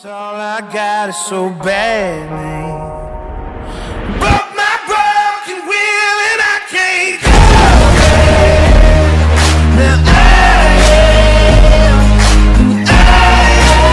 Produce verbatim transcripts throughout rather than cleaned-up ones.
All I got is so bad, man. Broke my broken will and I can't go away. Now I am, I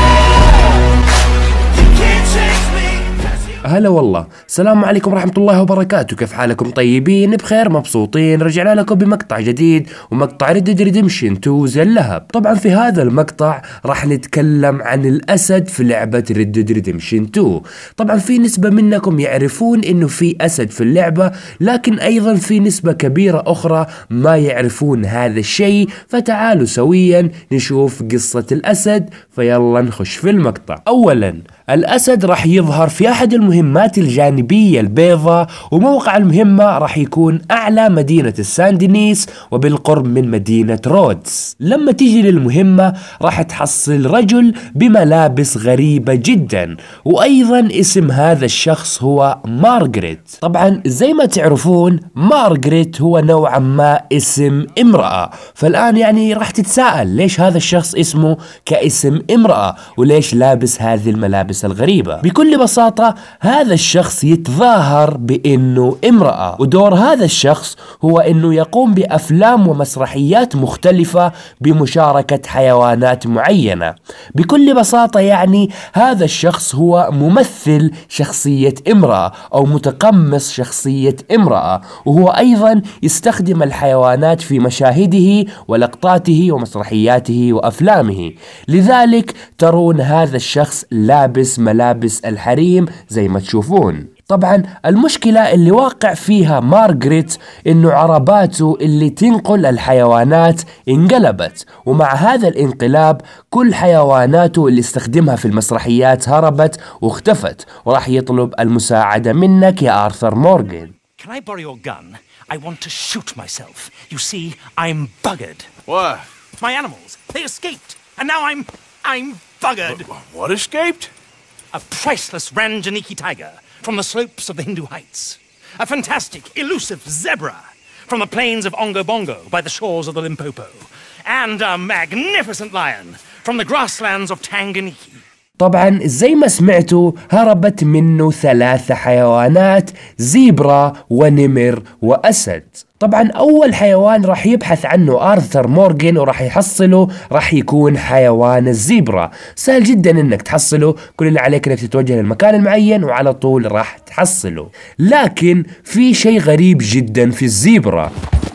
am. You can't change me. هلا والله، السلام عليكم ورحمة الله وبركاته. كيف حالكم؟ طيبين؟ بخير؟ مبسوطين؟ رجعنا لكم بمقطع جديد ومقطع Red Dead Redemption تو زي اللهب. طبعا في هذا المقطع راح نتكلم عن الأسد في لعبة Red Dead Redemption تو. طبعا في نسبة منكم يعرفون انه في أسد في اللعبة، لكن ايضا في نسبة كبيرة اخرى ما يعرفون هذا الشيء، فتعالوا سويا نشوف قصة الأسد. فيلا نخش في المقطع. اولا الأسد راح يظهر في أحد المهمات الجانبية البيضاء، وموقع المهمة راح يكون أعلى مدينة الساندنيس وبالقرب من مدينة رودز. لما تيجي للمهمة راح تحصل رجل بملابس غريبة جدا، وأيضا اسم هذا الشخص هو مارغريت. طبعا زي ما تعرفون مارغريت هو نوعا ما اسم امرأة، فالآن يعني راح تتساءل ليش هذا الشخص اسمه كاسم امرأة وليش لابس هذه الملابس الغريبة. بكل بساطة هذا الشخص يتظاهر بأنه امرأة، ودور هذا الشخص هو أنه يقوم بأفلام ومسرحيات مختلفة بمشاركة حيوانات معينة. بكل بساطة يعني هذا الشخص هو ممثل شخصية امرأة أو متقمص شخصية امرأة، وهو أيضا يستخدم الحيوانات في مشاهده ولقطاته ومسرحياته وأفلامه. لذلك ترون هذا الشخص لابس ملابس الحريم زي ما تشوفون. طبعا المشكلة اللي واقع فيها مارغريت انه عرباته اللي تنقل الحيوانات انقلبت، ومع هذا الانقلاب كل حيواناته اللي استخدمها في المسرحيات هربت واختفت، وراح يطلب المساعدة منك يا آرثر مورغان. Can I borrow your gun? I want to shoot myself. You see, I'm buggered. What? My animals, they escaped, and now I'm, I'm buggered. What escaped? A priceless Ranjaniki tiger from the slopes of the Hindu Heights. A fantastic, elusive zebra from the plains of Ongo Bongo by the shores of the Limpopo. And a magnificent lion from the grasslands of Tanganyika. طبعا زي ما سمعتوا هربت منه ثلاثة حيوانات، زيبرا ونمر وأسد. طبعا أول حيوان راح يبحث عنه آرثر مورغان وراح يحصله راح يكون حيوان الزيبرا. سهل جدا انك تحصله، كل اللي عليك انك تتوجه للمكان المعين وعلى طول راح تحصله. لكن في شيء غريب جدا في الزيبرا.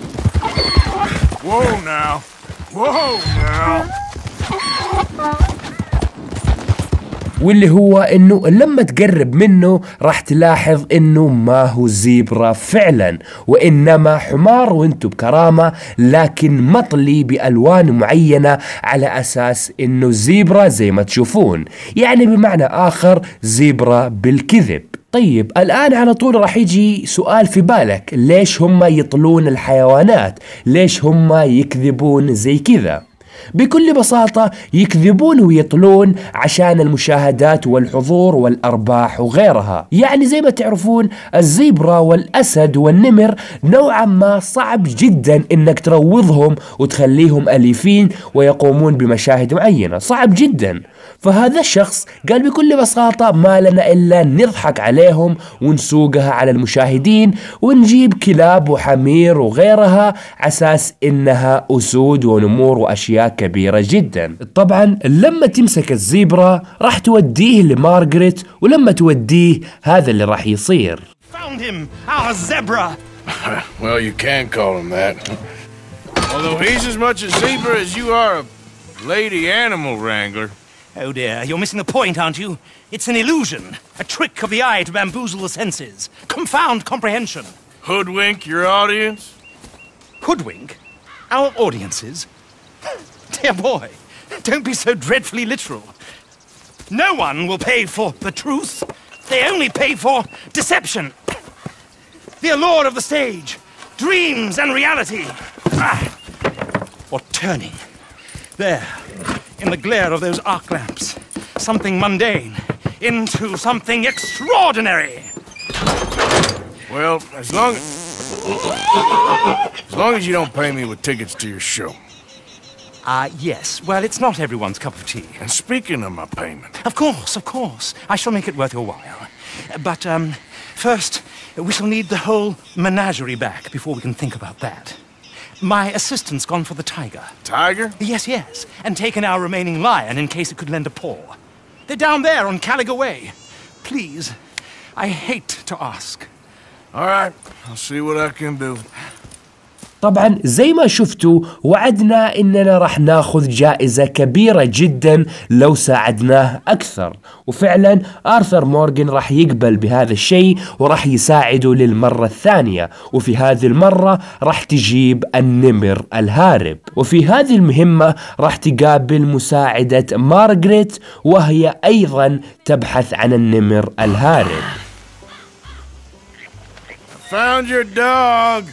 Whoa now. Whoa now. واللي هو انه لما تقرب منه راح تلاحظ انه ما هو زيبرا فعلا، وانما حمار وانتو بكرامة، لكن مطلي بالوان معينة على اساس انه زيبرا زي ما تشوفون، يعني بمعنى اخر زيبرا بالكذب. طيب الآن على طول راح يجي سؤال في بالك، ليش هم يطلون الحيوانات؟ ليش هم يكذبون زي كذا؟ بكل بساطة يكذبون ويطلون عشان المشاهدات والحضور والأرباح وغيرها. يعني زي ما تعرفون الزيبرا والأسد والنمر نوعا ما صعب جدا انك تروضهم وتخليهم أليفين ويقومون بمشاهد معينة، صعب جدا. فهذا الشخص قال بكل بساطة ما لنا إلا نضحك عليهم ونسوقها على المشاهدين ونجيب كلاب وحمير وغيرها عساس إنها أسود ونمور وأشياء كبيرة جدا. طبعا لما تمسك الزيبرا راح توديه لمارغريت، ولما توديه هذا اللي راح يصير. Found him, our zebra. Well, you can call him that. Although he's as much a zebra as you are a lady animal wrangler. Oh dear, you're missing the point, aren't you? It's an illusion, a trick of the eye to bamboozle the senses, confound comprehension. Hoodwink your audience? Hoodwink? Our audiences? Dear boy, don't be so dreadfully literal. No one will pay for the truth. They only pay for deception. The allure of the stage, dreams and reality. Ah. Or turning. There, in the glare of those arc lamps, something mundane into something extraordinary. Well, as long as... As long as you don't pay me with tickets to your show. Ah, uh, yes. Well, it's not everyone's cup of tea. And speaking of my payment... Of course, of course. I shall make it worth your while. But, um, first, we shall need the whole menagerie back before we can think about that. My assistant's gone for the tiger. Tiger? Yes, yes. And taken our remaining lion in case it could lend a paw. They're down there on Caliga Way. Please, I hate to ask. All right, I'll see what I can do. طبعا زي ما شفتوا وعدنا اننا راح ناخذ جائزة كبيرة جدا لو ساعدناه اكثر، وفعلا آرثر مورغان راح يقبل بهذا الشيء وراح يساعده للمرة الثانية، وفي هذه المرة راح تجيب النمر الهارب، وفي هذه المهمة راح تقابل مساعدة مارغريت وهي ايضا تبحث عن النمر الهارب. Found your dog.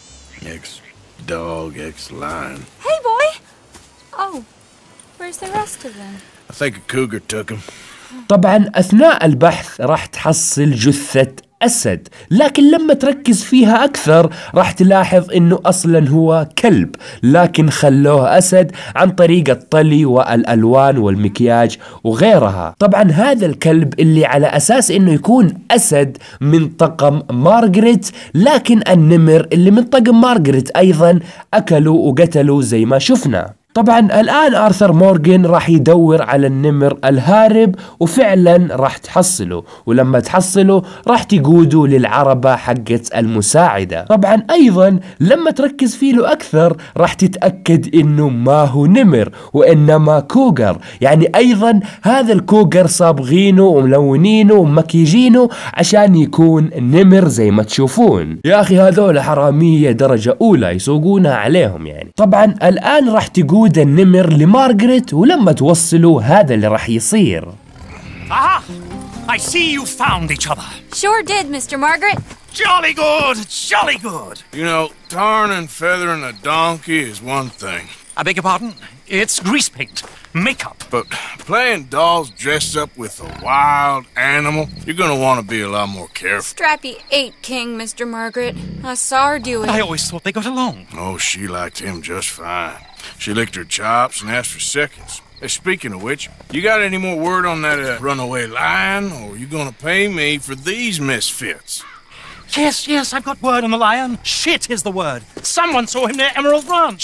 Ex-dog, ex-lion. Hey, boy! Oh, where's the rest of them? I think a cougar took him. طبعا أثناء البحث راح تحصل جثة أسد، لكن لما تركز فيها أكثر راح تلاحظ إنه أصلا هو كلب، لكن خلوه أسد عن طريق الطلي والألوان والمكياج وغيرها. طبعا هذا الكلب اللي على أساس إنه يكون أسد من طقم مارغريت، لكن النمر اللي من طقم مارغريت أيضا أكلوا وقتلوا زي ما شفنا. طبعا الآن آرثر مورغان راح يدور على النمر الهارب وفعلا راح تحصله، ولما تحصله راح تقوده للعربة حقت المساعدة. طبعا أيضا لما تركز فيه له أكثر راح تتأكد إنه ما هو نمر وإنما كوغر، يعني أيضا هذا الكوغر صابغينه وملونينه ومكيجينه عشان يكون نمر زي ما تشوفون. يا أخي هذول حرامية درجة أولى يسوقونها عليهم يعني. طبعا الآن راح تقود النمر لمارغريت، ولما توصلوا هذا اللي راح يصير. Aha! I see you found each other. Sure did, Mister Margaret. Jolly good, jolly good. You know, tarring and feathering a donkey is one thing. I beg your pardon? It's grease paint, makeup. But playing dolls dressed up with a wild animal, you're gonna want to be a lot more careful. Strappy ate King, Mister Margaret. I saw her do it. I always thought they got along. Oh, she liked him just fine. She licked her chops and asked for seconds. Hey, speaking of which, you got any more word on that uh, runaway lion, or are you gonna pay me for these misfits? Yes, yes, I've got word on the lion. Shit is the word. Someone saw him near Emerald Ranch.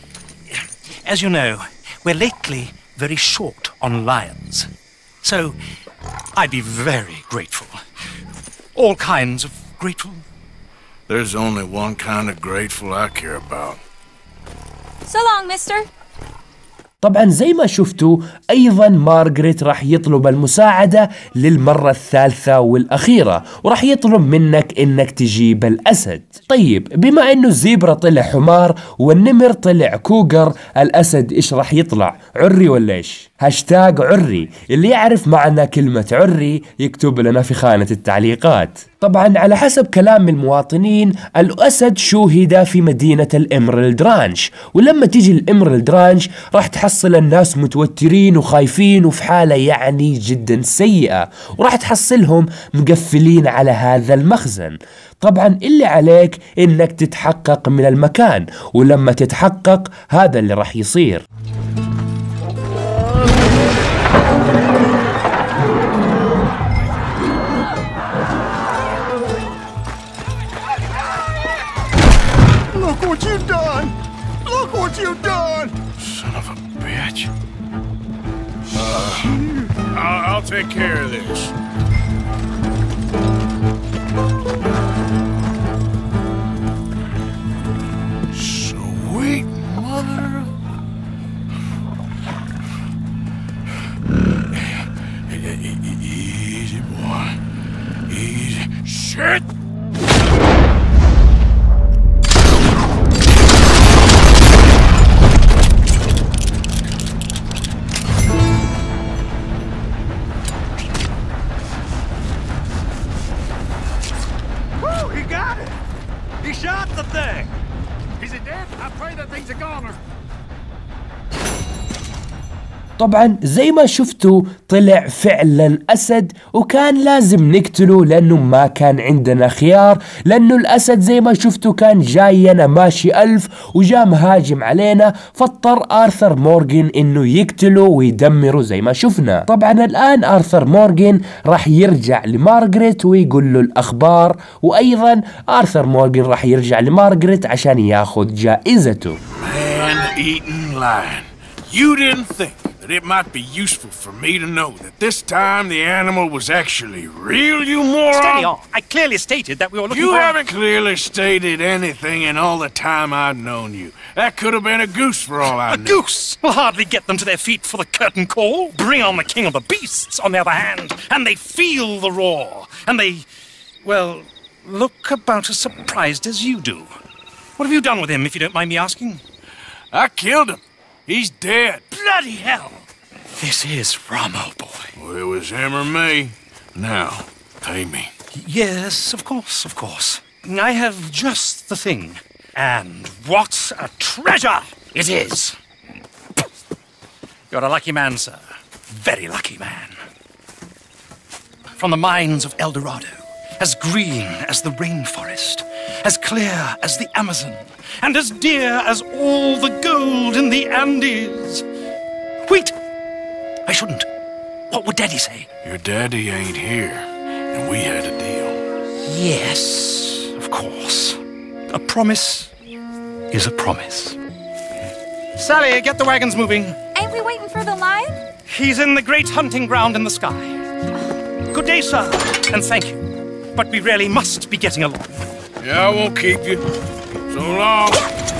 As you know, we're lately very short on lions. So, I'd be very grateful. All kinds of grateful. There's only one kind of grateful I care about. So long, mister. طبعا زي ما شفتوا أيضا مارغريت راح يطلب المساعدة للمرة الثالثة والأخيرة، وراح يطلب منك إنك تجيب الأسد. طيب بما إنه الزيبرا طلع حمار والنمر طلع كوغر، الأسد إيش راح يطلع؟ عري ولا إيش؟ هاشتاج عري، اللي يعرف معنى كلمة عري يكتب لنا في خانة التعليقات. طبعا على حسب كلام المواطنين الأسد شوهد في مدينة الإمرالد رانش، ولما تيجي الإمرالد رانش راح تحصل الناس متوترين وخايفين وفي حالة يعني جدا سيئة، وراح تحصلهم مقفلين على هذا المخزن. طبعا اللي عليك إنك تتحقق من المكان، ولما تتحقق هذا اللي راح يصير. Look what you've done! Look what you've done! Son of a bitch. Uh, I'll, I'll take care of this. Sweet mother. Easy, boy. Easy. Shit! He got it! He shot the thing! Is it dead? I pray that thing's a goner. طبعا زي ما شفتوا طلع فعلا أسد، وكان لازم نقتله لأنه ما كان عندنا خيار، لأنه الأسد زي ما شفتوا كان جاينا ماشي ألف وجاء مهاجم علينا، فاضطر آرثر مورغان إنه يقتله ويدمره زي ما شفنا. طبعا الآن آرثر مورغان راح يرجع لمارغريت ويقول له الأخبار، وأيضا آرثر مورغان راح يرجع لمارغريت عشان ياخذ جائزته. Man-eating lion. You didn't think that it might be useful for me to know that this time the animal was actually real, you moron? Steady on. I clearly stated that we were looking You for... haven't clearly stated anything in all the time I've known you. That could have been a goose for all I A knew. goose will hardly get them to their feet for the curtain call. Bring on the king of the beasts, on the other hand, and they feel the roar. And they, well, look about as surprised as you do. What have you done with him, if you don't mind me asking? I killed him. He's dead. Bloody hell! This is Ramo, boy. Well, it was him or me. Now, pay me. Yes, of course, of course. I have just the thing. And what a treasure it is! You're a lucky man, sir. Very lucky man. From the mines of El Dorado, as green as the rainforest, as clear as the Amazon, and as dear as all the gold in the Andes. Wait! I shouldn't. What would Daddy say? Your daddy ain't here, and we had a deal. Yes, of course. A promise is a promise. Sally, get the wagons moving. Ain't we waiting for the lion? He's in the great hunting ground in the sky. Good day, sir, and thank you. But we really must be getting along. Yeah, I won't keep you. So long.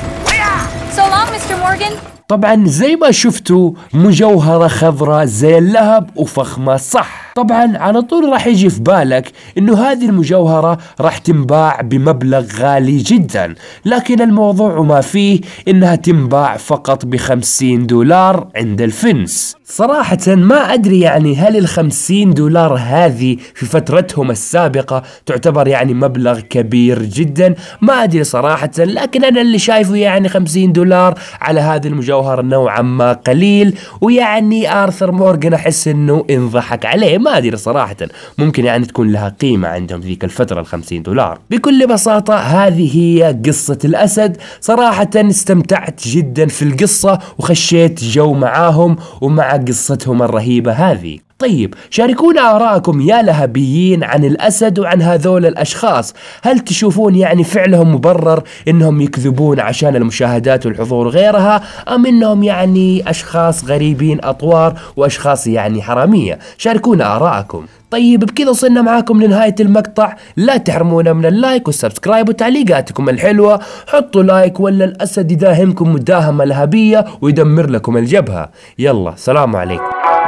So long, Mister Morgan. طبعا زي ما شفتوا مجوهرة خضراء زي اللهب وفخمة صح. طبعا على طول راح يجي في بالك انه هذه المجوهرة راح تنباع بمبلغ غالي جدا، لكن الموضوع وما فيه انها تنباع فقط بخمسين دولار عند الفنس. صراحة ما ادري يعني هل الخمسين دولار هذه في فترتهم السابقة تعتبر يعني مبلغ كبير جدا، ما ادري صراحة، لكن انا اللي شايفه يعني خمسين دولار على هذه المجوهرة نوعا ما قليل، ويعني آرثر مورغان احس انه انضحك عليه، ما ادري صراحة، ممكن يعني تكون لها قيمة عندهم ذيك الفترة الخمسين دولار. بكل بساطة هذه هي قصة الأسد. صراحة استمتعت جدا في القصة وخشيت جو معاهم ومع قصتهم الرهيبة هذه. طيب شاركونا آراءكم يا لهبيين عن الأسد وعن هذول الأشخاص، هل تشوفون يعني فعلهم مبرر إنهم يكذبون عشان المشاهدات والحضور وغيرها، أم إنهم يعني أشخاص غريبين أطوار وأشخاص يعني حرامية؟ شاركونا آراءكم. طيب بكذا وصلنا معاكم لنهاية المقطع، لا تحرمونا من اللايك والسبسكرايب وتعليقاتكم الحلوة، حطوا لايك ولا الأسد يداهمكم مداهمة لهبية ويدمر لكم الجبهة. يلا سلام عليكم.